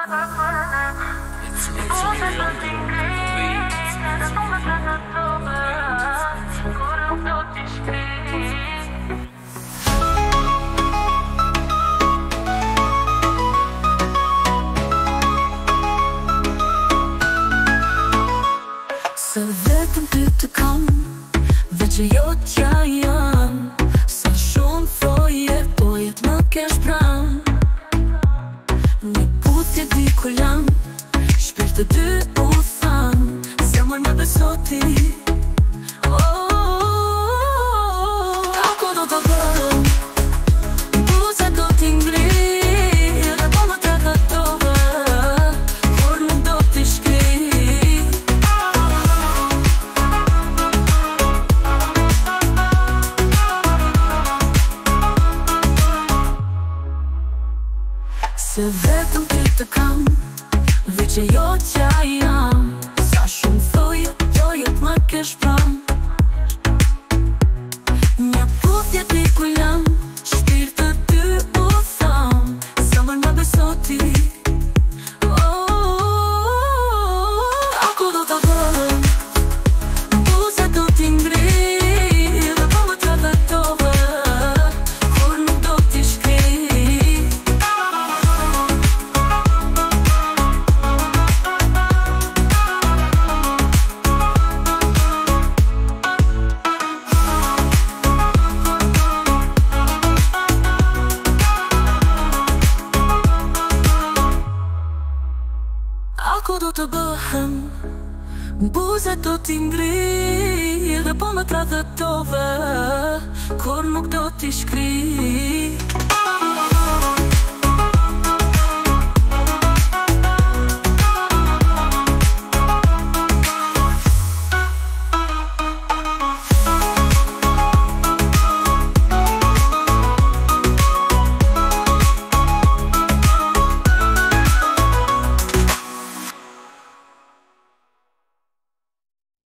Se vetëm ty të kam, dhe që jo tja jam. Sa shumë thoje, po jetë më kesh pran. Një puthje di ku jam, shpirt të dy u than, zemër më beso ti. Ako do të bëm, buza do t'i ngri, dhe po më trakatove, kur nuk do t'i shkri. Se vetëm ty të kam, dhe që jo tja jam. Sa shumë thoje, po jetë më kesh pran. Një puthje di ku jam, shpirt të dy u tham, zemër më beso ti. Ako do të bëm, buza do t'i ngri, dhe po më trakatove, kur nuk do t'i shkri. Ako do të bëhem, buza do t'i ngri, dhe po më trakatove, kur nuk do t'i shkri.